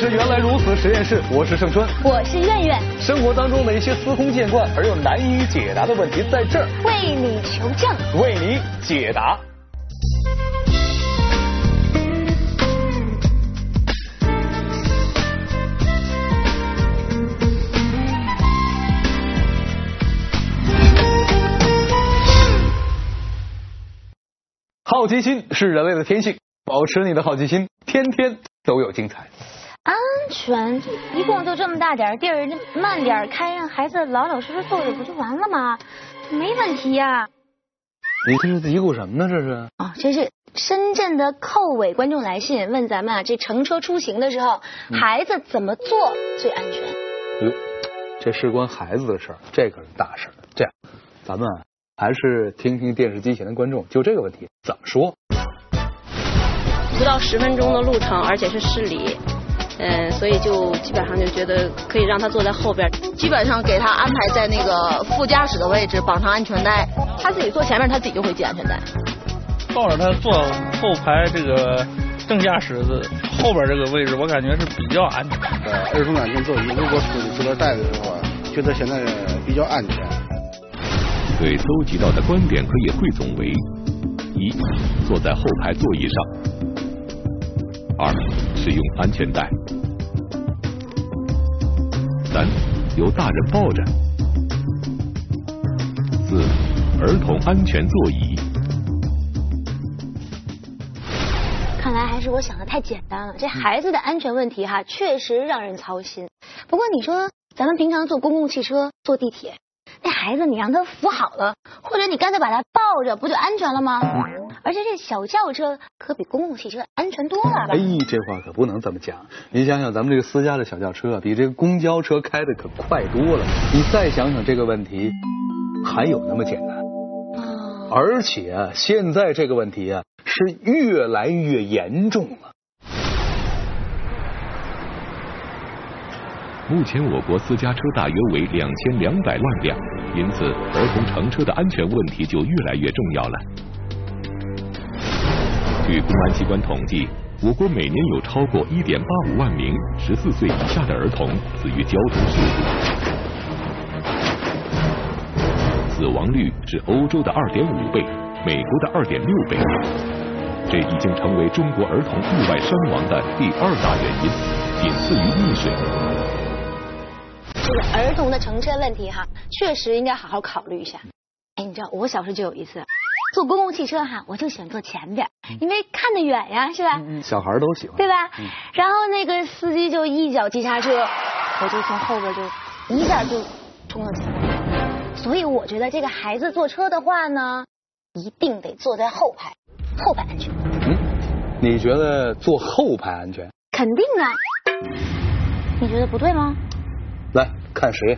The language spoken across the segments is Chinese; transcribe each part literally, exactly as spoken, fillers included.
是原来如此实验室，我是盛春， 我是苑苑。 生活当中的一些司空见惯而又难以解答的问题，在这儿为你求证， 为你解答。好奇心是人类的天性，保持你的好奇心，天天都有精彩。 安全，一共就这么大点地儿，慢点开，让孩子老老实实坐着不就完了吗？没问题呀、啊。 你这是嘀咕什么呢？这是？ 哦，这是深圳的寇伟观众来信问咱们啊，这乘车出行的时候，嗯、孩子怎么做最安全？ 哟，这事关孩子的事儿，这可是大事儿。这样，咱们啊。还是听听电视机前的观众就这个问题怎么说。 不到十分钟的路程，而且是市里，嗯、呃，所以就基本上就觉得可以让他坐在后边， 基本上给他安排在那个副驾驶的位置，绑上安全带，他自己坐前面，他自己就会系安全带。 抱着他坐后排这个正驾驶的后边这个位置，我感觉是比较安全的。 呃，儿童安全座椅，如果出去自个儿带的时候，觉得现在比较安全。 对搜集到的观点可以汇总为：一、坐在后排座椅上；二、使用安全带；三、由大人抱着；四、儿童安全座椅。 看来还是我想的太简单了，这孩子的安全问题哈，确实让人操心。不过你说咱们平常坐公共汽车、坐地铁。那孩子你让他扶好了，或者你干脆把他抱着，不就安全了吗？而且这小轿车可比公共汽车安全多了吧？ 哎，这话可不能这么讲。你想想，咱们这个私家的小轿车比这个公交车开的可快多了。你再想想这个问题，还有那么简单？哦、而且啊，现在这个问题啊是越来越严重了。 目前我国私家车大约为两千两百万辆，因此儿童乘车的安全问题就越来越重要了。据公安机关统计，我国每年有超过一点八五万名十四岁以下的儿童死于交通事故，死亡率是欧洲的二点五倍，美国的二点六倍。这已经成为中国儿童意外伤亡的第二大原因，仅次于溺水。 这个儿童的乘车问题哈，确实应该好好考虑一下。哎，你知道我小时候就有一次坐公共汽车哈，我就喜欢坐前边，因为看得远呀，是吧？ 嗯，小孩都喜欢， 对吧？ 嗯、 然后那个司机就一脚急刹车，我就从后边就一下就冲了前面。所以我觉得这个孩子坐车的话呢，一定得坐在后排，后排安全。 嗯，你觉得坐后排安全？ 肯定啊。你觉得不对吗？ 来看谁。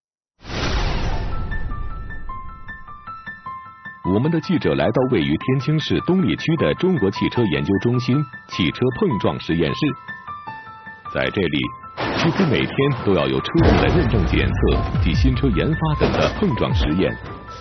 我们的记者来到位于天津市东丽区的中国汽车研究中心汽车碰撞实验室。在这里，几乎每天都要有车子的认证检测及新车研发等的碰撞实验。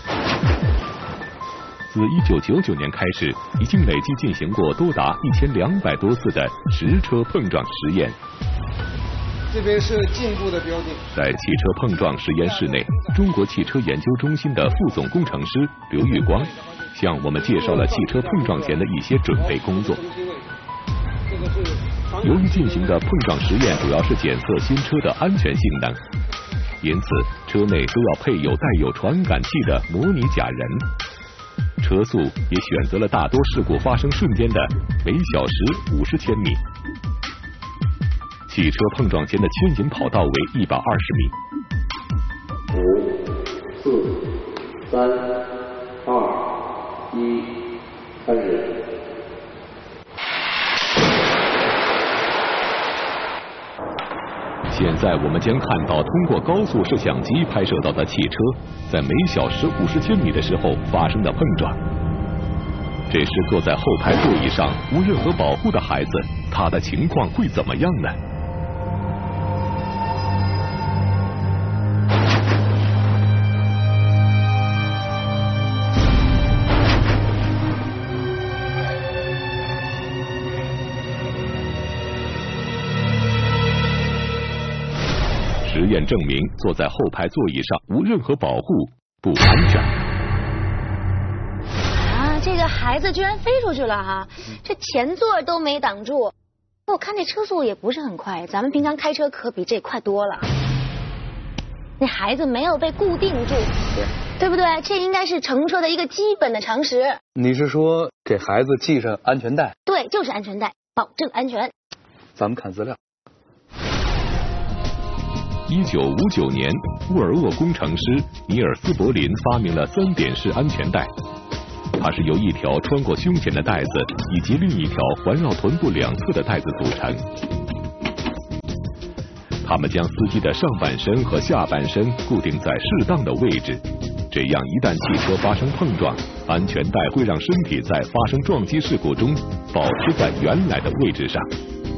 自一九九九年开始，已经累计进行过多达一千两百多次的实车碰撞实验。 这边是进步的标定。 在汽车碰撞实验室内，中国汽车研究中心的副总工程师刘玉光向我们介绍了汽车碰撞前的一些准备工作。由于进行的碰撞实验主要是检测新车的安全性能，因此车内都要配有带有传感器的模拟假人。车速也选择了大多事故发生瞬间的每小时五十千米。汽车碰撞前的牵引跑道为一百二十米。 五、四、三、二、一，开始。 现在我们将看到通过高速摄像机拍摄到的汽车在每小时五十千米的时候发生的碰撞。这时坐在后排座椅上无任何保护的孩子，他的情况会怎么样呢？ 验证明，坐在后排座椅上无任何保护，不安全。 啊，这个孩子居然飞出去了哈！这前座都没挡住。我看这车速也不是很快，咱们平常开车可比这快多了。那孩子没有被固定住，对，对不对？这应该是乘车的一个基本的常识。 你是说给孩子系上安全带？ 对，就是安全带，保证安全。 咱们看资料。 一九五九年，沃尔沃工程师尼尔斯柏林发明了三点式安全带。它是由一条穿过胸前的带子以及另一条环绕臀部两侧的带子组成。它们将司机的上半身和下半身固定在适当的位置，这样一旦汽车发生碰撞，安全带会让身体在发生撞击事故中保持在原来的位置上。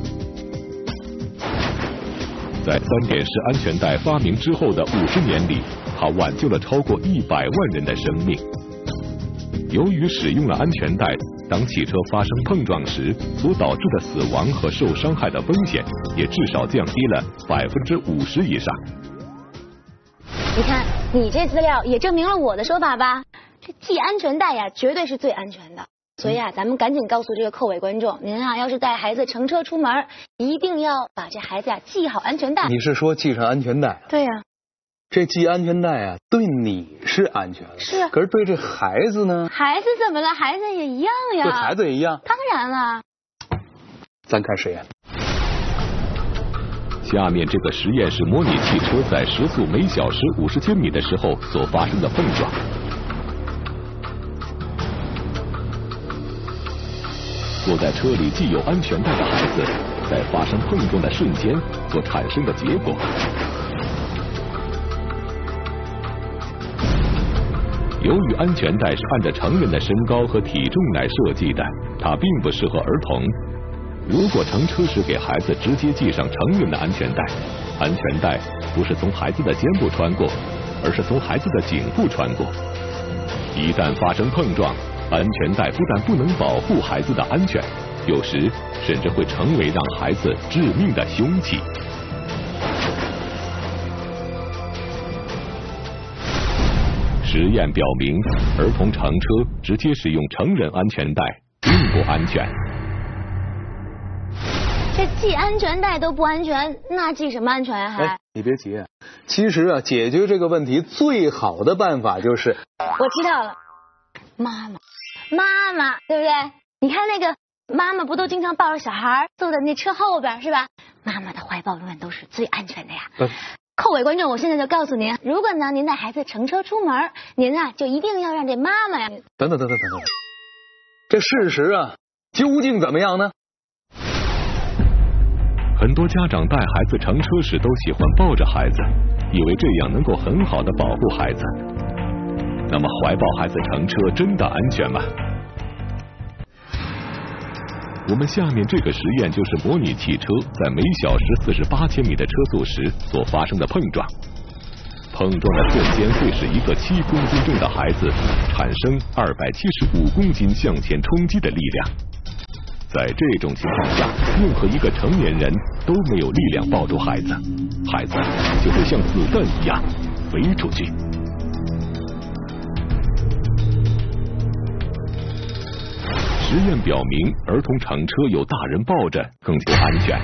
在三点式安全带发明之后的五十年里，它挽救了超过一百万人的生命。由于使用了安全带，当汽车发生碰撞时，所导致的死亡和受伤害的风险也至少降低了百分之五十以上。 你看，你这资料也证明了我的说法吧？这系安全带呀，绝对是最安全的。所以啊，咱们赶紧告诉这个寇伟观众，您啊，要是带孩子乘车出门，一定要把这孩子呀系好安全带。 你是说系上安全带？ 对呀、啊。 这系安全带啊，对你是安全的， 是。 可是对这孩子呢？ 孩子怎么了？孩子也一样呀。 对孩子也一样。 当然了。 咱看实验。 下面这个实验是模拟汽车在时速每小时五十千米的时候所发生的碰撞。坐在车里系有安全带的孩子，在发生碰撞的瞬间所产生的结果。由于安全带是按照成人的身高和体重来设计的，它并不适合儿童。如果乘车时给孩子直接系上成人的安全带，安全带不是从孩子的肩部穿过，而是从孩子的颈部穿过。一旦发生碰撞，安全带不但不能保护孩子的安全，有时甚至会成为让孩子致命的凶器。实验表明，儿童乘车直接使用成人安全带并不安全。 这系安全带都不安全，那系什么安全啊？还、 哎、你别急啊，其实啊，解决这个问题最好的办法就是…… 我知道了，妈妈，妈妈，对不对？你看那个妈妈不都经常抱着小孩坐在那车后边是吧？妈妈的怀抱永远都是最安全的呀。嗯寇伟观众，我现在就告诉您，如果呢您带孩子乘车出门，您啊就一定要让这妈妈呀…… 等等等等等等，这事实啊究竟怎么样呢？ 很多家长带孩子乘车时都喜欢抱着孩子，以为这样能够很好的保护孩子。那么怀抱孩子乘车真的安全吗？我们下面这个实验就是模拟汽车在每小时四十八千米的车速时所发生的碰撞。碰撞的瞬间会使一个七公斤重的孩子产生二百七十五公斤向前冲击的力量。在这种情况下，任何一个成年人都没有力量抱住孩子，孩子就会像子弹一样飞出去。实验表明，儿童乘车有大人抱着更加安全。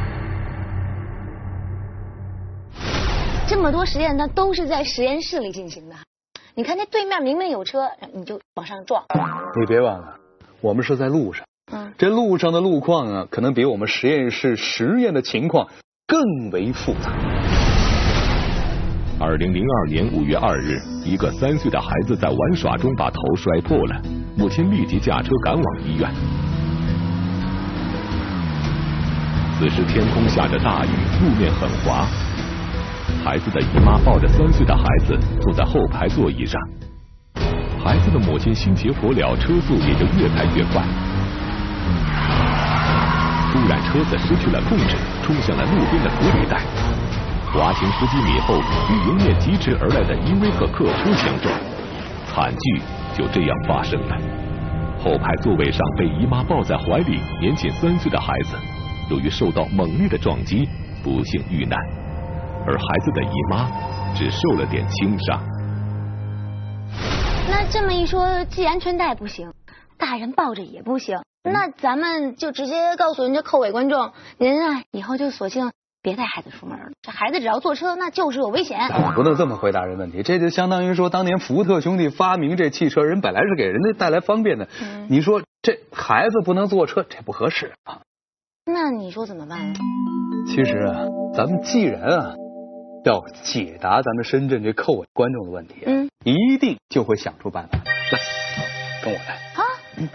这么多实验呢，都是在实验室里进行的。你看那对面明明有车，你就往上撞。 你别忘了，我们是在路上。嗯，这路上的路况啊，可能比我们实验室实验的情况更为复杂。 二零零二年五月二日，一个三岁的孩子在玩耍中把头摔破了，母亲立即驾车赶往医院。此时天空下着大雨，路面很滑。孩子的姨妈抱着三岁的孩子坐在后排座椅上，孩子的母亲心急火燎，车速也就越开越快。突然车子失去了控制，冲向了路边的隔离带。滑行十几米后，与迎面疾驰而来的依维柯客车相撞，惨剧就这样发生了。后排座位上被姨妈抱在怀里年仅三岁的孩子，由于受到猛烈的撞击，不幸遇难。 而孩子的姨妈只受了点轻伤。 那这么一说，系安全带不行，大人抱着也不行，那咱们就直接告诉人家寇伟观众，您啊以后就索性别带孩子出门了，这孩子只要坐车那就是有危险。 你不能这么回答人问题，这就相当于说当年福特兄弟发明这汽车，人本来是给人家带来方便的，嗯、你说这孩子不能坐车，这不合适啊。 那你说怎么办呢？ 其实啊，咱们既然啊要解答咱们深圳这寇伟观众的问题，嗯，一定就会想出办法。来，跟我来啊。嗯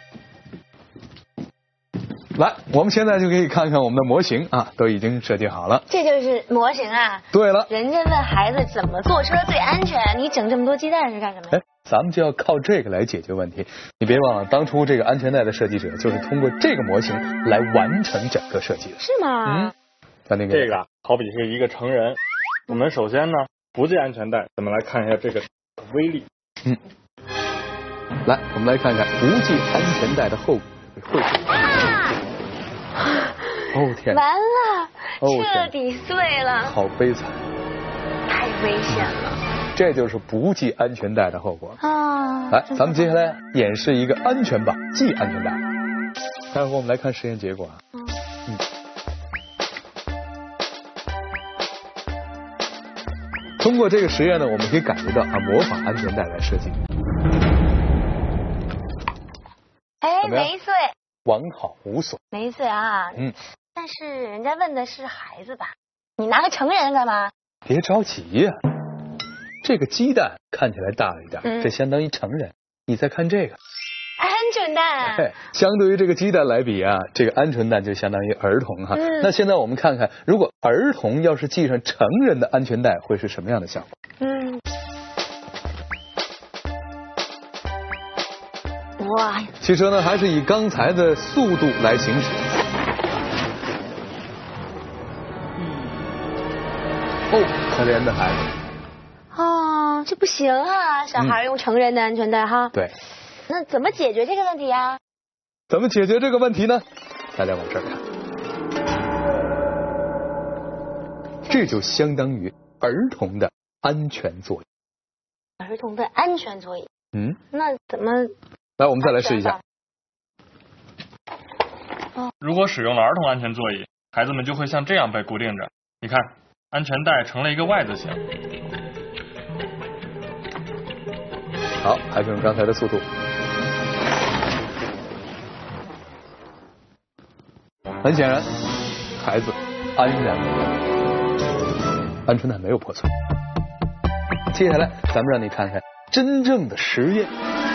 来，我们现在就可以看看我们的模型啊，都已经设计好了。 这就是模型啊。 对了， 人家问孩子怎么坐车最安全，你整这么多鸡蛋是干什么呀？ 哎，咱们就要靠这个来解决问题。你别忘了，当初这个安全带的设计者就是通过这个模型来完成整个设计的。 是吗？ 嗯，那那个这个好比是一个成人，我们首先呢不系安全带，咱们来看一下这个威力。 嗯，来，我们来看看不系安全带的后果会是。哦天！ 完了， 哦、 彻底碎了， 好悲惨， 太危险了。 这就是不系安全带的后果啊！ 来，咱们接下来演示一个安全版系安全带。待会儿我们来看实验结果啊。嗯。嗯通过这个实验呢，我们可以感觉到啊，模仿安全带来设计。 哎，没碎。 完好无损。 没碎啊。 嗯。 但是人家问的是孩子吧？你拿个成人干嘛？ 别着急呀、啊，这个鸡蛋看起来大了一点，嗯、这相当于成人。你再看这个， 安全带。 对，相对于这个鸡蛋来比啊，这个鹌鹑蛋就相当于儿童哈。嗯、那现在我们看看，如果儿童要是系上成人的安全带，会是什么样的效果？ 嗯。哇！ 汽车呢，还是以刚才的速度来行驶。哦，可怜的孩子。 哦，这不行啊！小孩用成人的安全带哈。 对。 那怎么解决这个问题啊？ 怎么解决这个问题呢？大家往这儿看，这就相当于儿童的安全座椅。 儿童的安全座椅。 嗯。 那怎么？ 来，我们再来试一下。 如果使用了儿童安全座椅，孩子们就会像这样被固定着。你看。安全带成了一个 Y 字形。 好，还是用刚才的速度。很显然，孩子安然无恙，安全带没有破损。接下来，咱们让你看看真正的实验。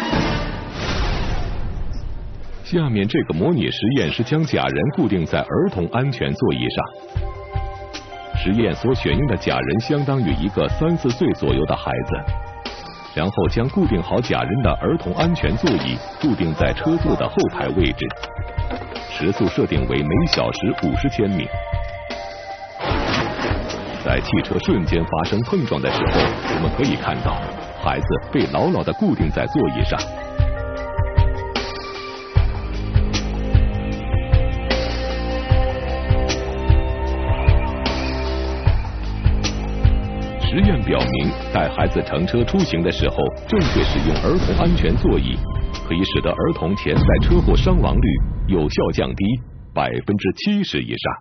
下面这个模拟实验是将假人固定在儿童安全座椅上。实验所选用的假人相当于一个三四岁左右的孩子，然后将固定好假人的儿童安全座椅固定在车座的后排位置，时速设定为每小时五十千米。在汽车瞬间发生碰撞的时候，我们可以看到孩子被牢牢地固定在座椅上。实验表明，带孩子乘车出行的时候，正确使用儿童安全座椅，可以使得儿童潜在车祸伤亡率有效降低百分之七十以上。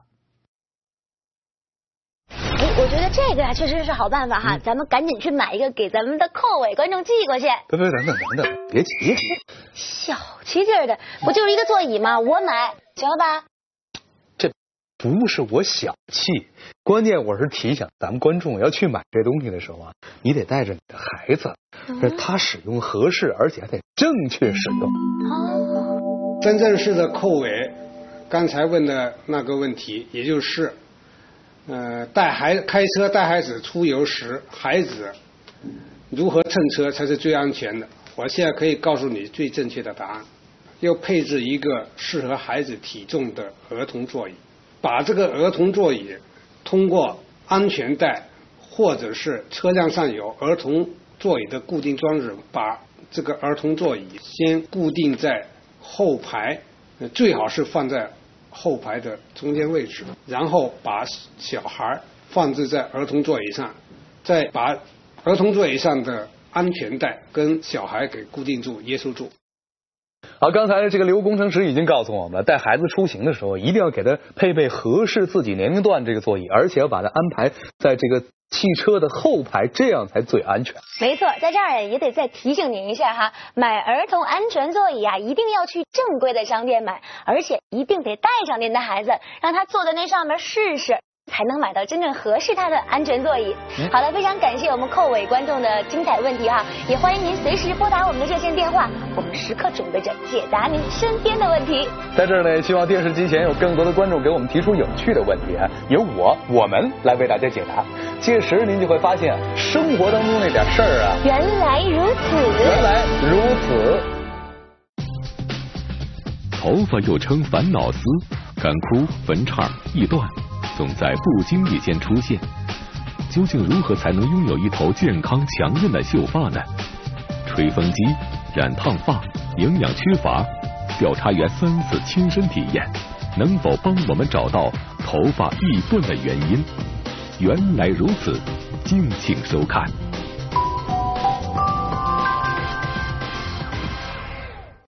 哎，我觉得这个呀确实是好办法哈，嗯、咱们赶紧去买一个给咱们的寇伟观众寄过去。 别别等等等等，别急， 小气劲儿的，不就是一个座椅吗？我买，行了吧？ 这不是我小气。关键我是提醒咱们观众要去买这东西的时候啊，你得带着你的孩子，嗯、他使用合适，而且还得正确使用。 哦，真正式的寇伟刚才问的那个问题，也就是呃带孩开车带孩子出游时，孩子如何乘车才是最安全的？我现在可以告诉你最正确的答案，要配置一个适合孩子体重的儿童座椅，把这个儿童座椅通过安全带或者是车辆上有儿童座椅的固定装置，把这个儿童座椅先固定在后排，最好是放在后排的中间位置，然后把小孩放置在儿童座椅上，再把儿童座椅上的安全带跟小孩给固定住、约束住。 好，刚才这个刘工程师已经告诉我们了，带孩子出行的时候，一定要给他配备合适自己年龄段这个座椅，而且要把它安排在这个汽车的后排，这样才最安全。 没错，在这儿也得再提醒您一下哈，买儿童安全座椅啊，一定要去正规的商店买，而且一定得带上您的孩子，让他坐在那上面试试，才能买到真正合适他的安全座椅。嗯、好了，非常感谢我们寇伟观众的精彩问题哈，也欢迎您随时拨打我们的热线电话，我们时刻准备着解答您身边的问题。 在这儿呢，希望电视机前有更多的观众给我们提出有趣的问题，由我我们来为大家解答。届时您就会发现，生活当中那点事儿啊， 原来如此， 原来如此。头发又称烦恼丝、干枯、分叉、易断，总在不经意间出现。究竟如何才能拥有一头健康强韧的秀发呢？吹风机、染烫发、营养缺乏，调查员三次亲身体验，能否帮我们找到头发易断的原因？原来如此，敬请收看。